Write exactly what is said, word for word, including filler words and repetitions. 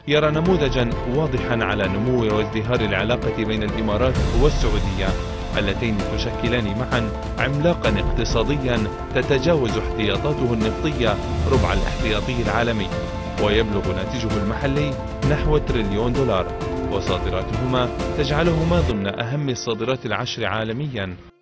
يرى نموذجا واضحا على نمو وازدهار العلاقة بين الإمارات والسعودية اللتين تشكلان معا عملاقا اقتصاديا تتجاوز احتياطاته النفطية ربع الاحتياطي العالمي، ويبلغ ناتجه المحلي نحو تريليون دولار، وصادراتهما تجعلهما ضمن أهم الصادرات العشر عالميا.